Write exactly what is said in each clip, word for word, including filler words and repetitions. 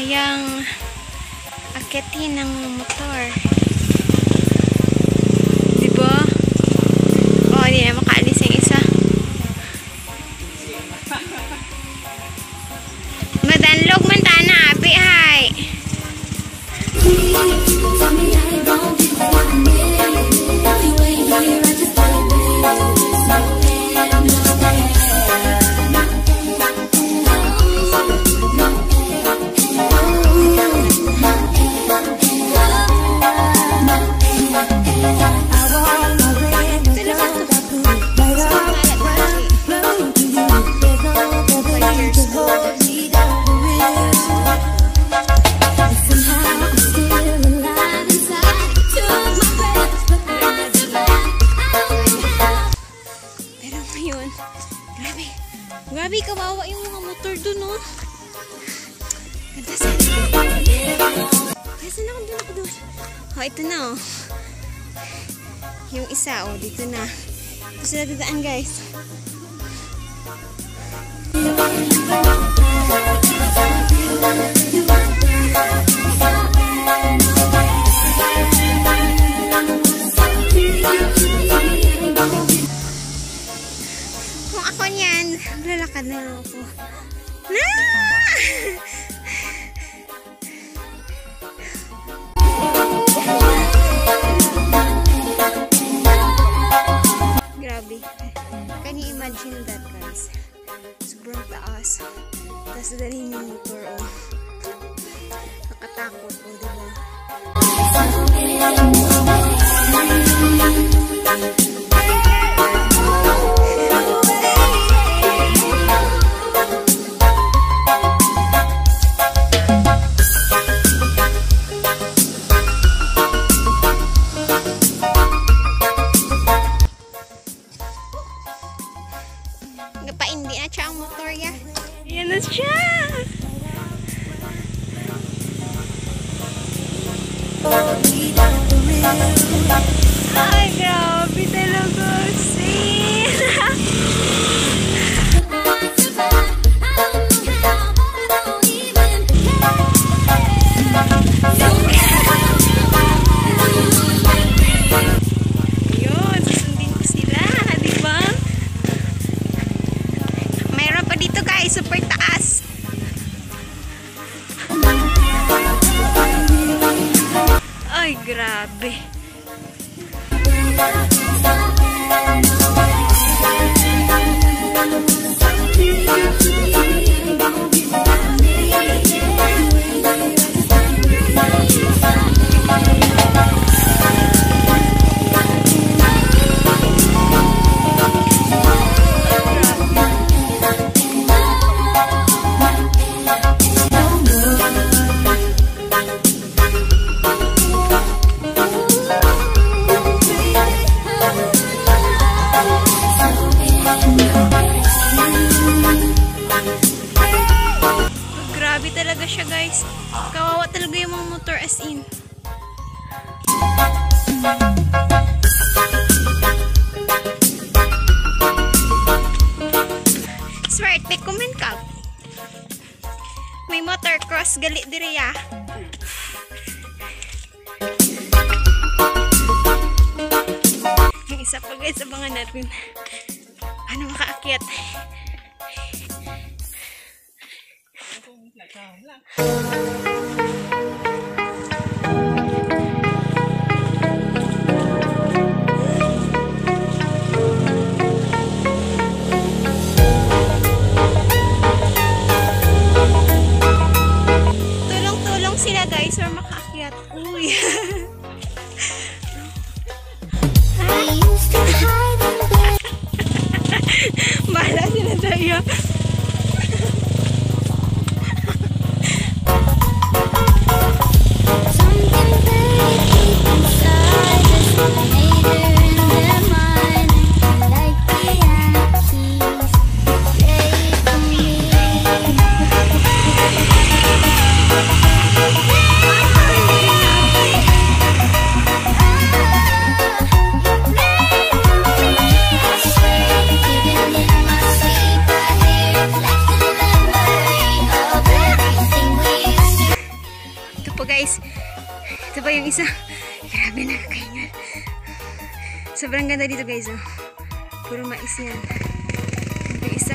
kayang akitin ng motor. Diba? Oh, hindi na makaalis yung isa. Madanlog man tana, abi, hay. Grabe, kawawa yung mga motor dun, no? Ganda sana. Kaya sana ako dun ako dun. Oh, ito na, oh. Yung isa, oh, dito na. Ito sila dadaan, guys. Kung ako niyan, lalakad na lang ako. Na! Grabe. Can you imagine that, guys? Sobrang taas. Tapos dalhin yung motor, oh. Nakatakot, oh, diba? Paindi na siya ang motor ya. Ayan na siya. Ay, grabe talaga. Sin. Yun, susundin ko sila, di ba? Mayroon pa dito, guys, super taas. Ay, grabe. Grabe talaga siya, guys. Kawawa talaga yung mga motor, as in. Swerte, comment ka. May motor cross gali diri ya. Yung isa pa, guys, abangan natin. Ano makaakyat? Tulong-tulong sila, guys, or makaakyat. Uy. Bahala sila tayo. Even in my sleep, I hear isa. Grabe, nakakahingal. Sobrang ganda dito guys. Oh. Puro mais yan. Yung isa.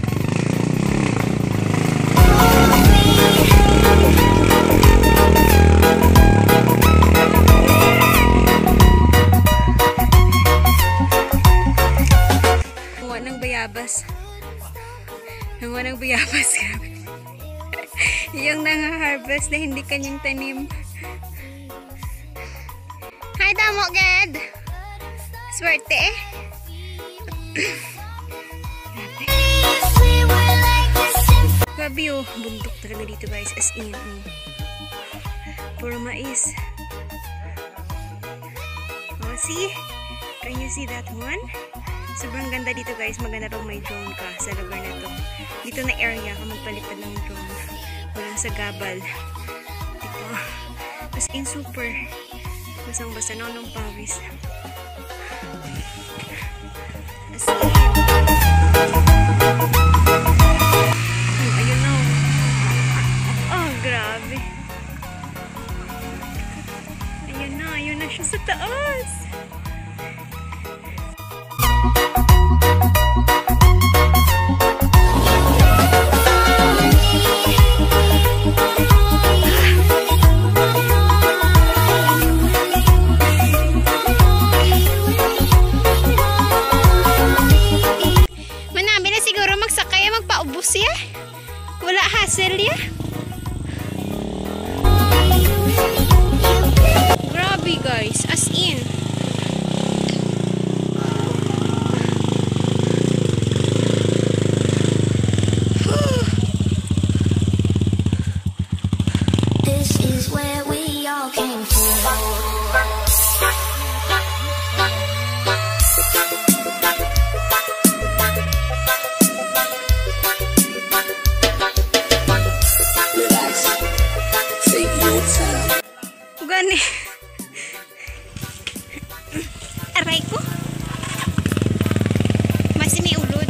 Nakuha ng bayabas. Nakuha ng bayabas. Grabe. Yung nang-harvest na hindi kanyang tanim. Hi, damo, Ged! Swerte eh. Grabe oh. Bundok talaga dito guys. As in. Oh. Puro mais. Oh, see? Can you see that one? Sobrang ganda dito guys. Maganda pag may drone ka sa lugar na to. Dito na area ka magpalipad ng drone. Walang sa gabal. Dito. As in super. Basang-basa na ng pawis. As in. Oh, ayun na. Oh, grabe. Ayun na. Ayun na siya sa taas. Magpaubos ya. Wala hassle ya. Grabe guys, as in. This is where we all came from. Gani. Aray ko. Masih may ulod.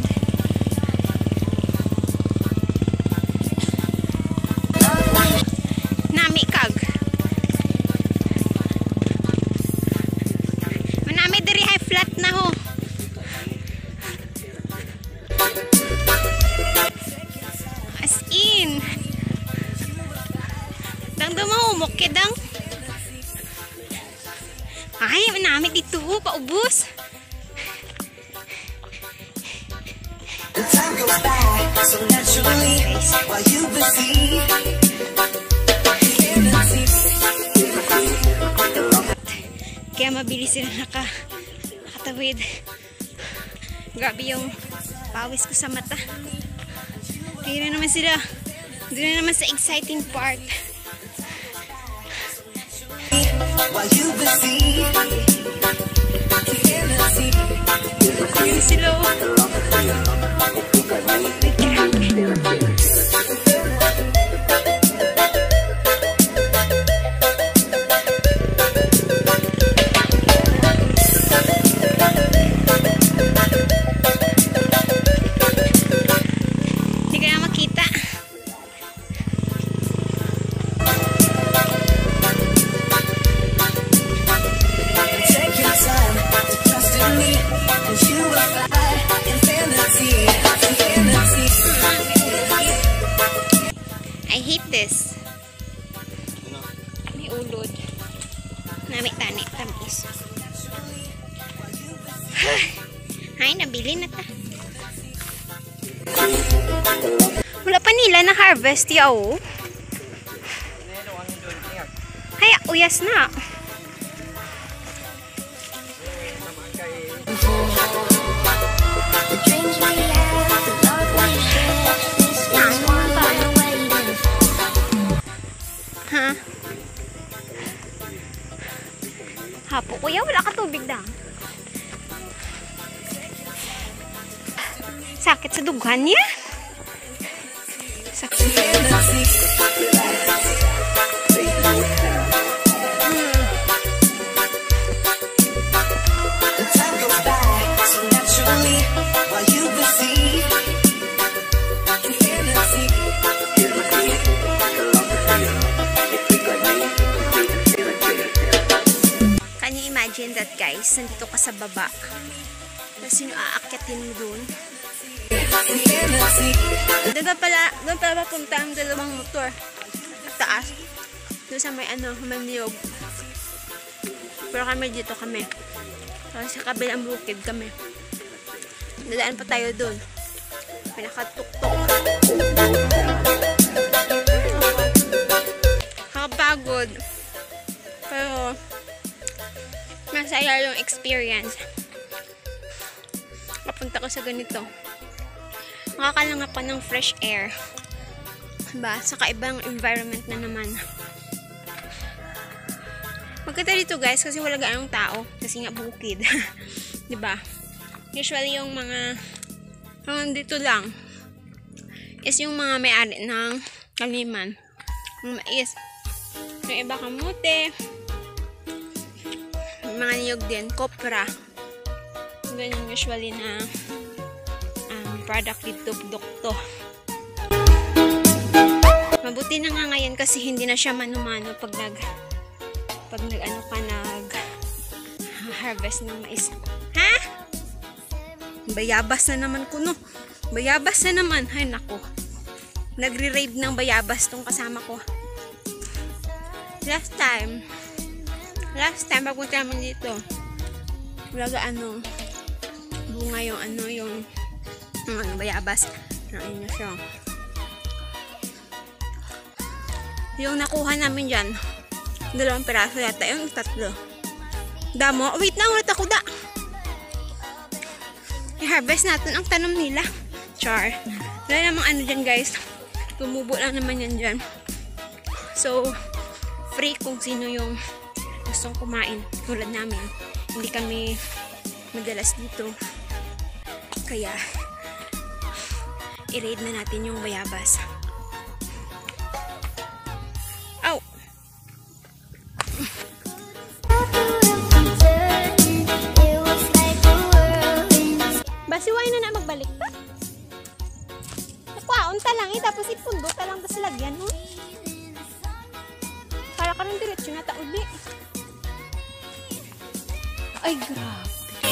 Nami kag. Manami diri high flat na ho. As in. Dang dumahumok kedang. Ay, manamit dito, paubos. Kaya mabilis sila naka, nakatawid. Grabe yung pawis ko sa mata. Kaya na naman sila. Doon na naman sa exciting part. While you busy, ayun sila. Hindi ka na makita. I hate this. May ulod. Nami tani, tamis. Ay, nabili na ta. Wala pa nila na harvest yaw. Ay, uyas na. Ha? Hapo kuya, wala ka tubig dang. Sakit sa dughan niya. Sakit. guys, nandito ka sa baba. Tapos yung aakyatin mo dun. Doon pala, doon pala papunta ang dalawang motor. Taas. Doon sa may ano, may niyog. Pero kami dito kami. Kasi sa kabilang bukid kami. Dadaan pa tayo doon. Pinakatuktok. Nakapagod. Pero masaya yung experience. Papunta ko sa ganito. Makakalangap pa ng fresh air. Diba? Sa kaibang environment na naman. Maganda dito guys kasi wala gaanong tao. Kasi nga bukid. Diba? Usually yung mga mga dito lang is yung mga may-ari ng kaliman. Yung mais. Yung iba kamote. Mga niyog din. Kopra. Ganyan usually na um, product dito. Dukto. Mabuti na nga ngayon kasi hindi na siya mano-mano pag nag pag nag ano ka nag harvest ng mais. Ha? Bayabas na naman kuno. Bayabas na naman. Ay nako. Nagre-raid ng bayabas tong kasama ko. Last time. Last time pagpunta naman dito. Wala ano bunga yung ano yung yung ano bayabas. Nain na siya. Yung nakuha namin dyan, dalawang piraso yata, yung tatlo. Damo, wait na, ulit ako da. I-harvest natin ang tanom nila. Char. Wala namang ano dyan guys. Tumubo lang naman yan dyan. So, free kung sino yung gustong kumain. Tulad namin. Hindi kami madalas dito. Kaya, i-raid na natin yung bayabas. Ow! Basiway na na magbalik pa. Nakwaon ta lang eh, tapos ipundo ta lang sa lagyan mo. Para ka rin diretsyo na tauli. Ay, grabe.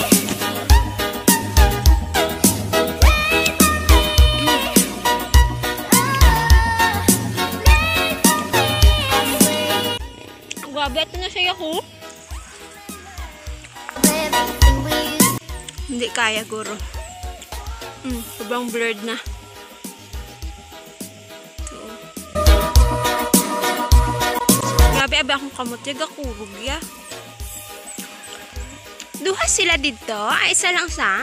Grabe, ito na siya ako. Hindi kaya, guro. Hmm, sobrang blurred na. Ito. Grabe, abi akong kamutig ako. Bugya. Duha sila dito. Ay, isa lang sa.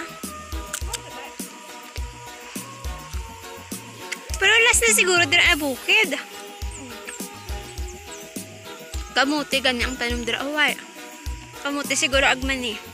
Pero last na siguro din ay bukid. Kamuti, ganyan ang tanong dira. Away. Kamuti siguro agman eh.